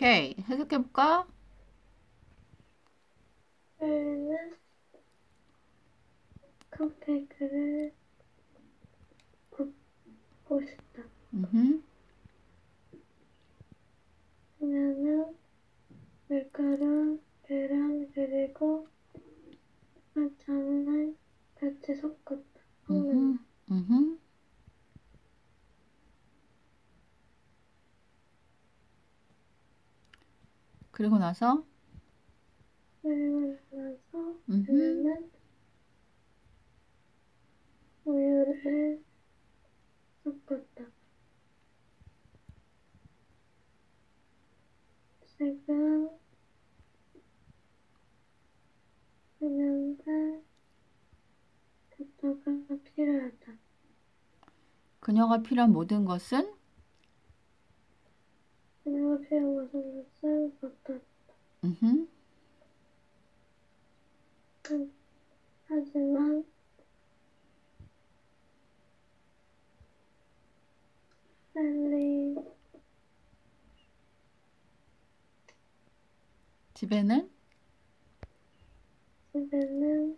오케이. 해석해볼까? 는 컵케이크를 굽고 싶다. 그녀는 밀가루, 계란, 그리고 설탕을 같이 섞었다. 섞는다. 그리고 나서 그리고 나서 그녀는 우유를 섞었다. 지금 그녀가 격려가 필요하다. 그녀가 필요한 모든 것은 그녀가 필요한 것은 어떻다. 하지만 셀리 집에는 집에는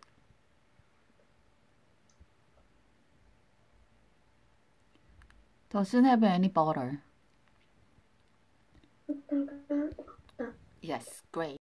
doesn't have any butter. 버터가 없다. Yes, great.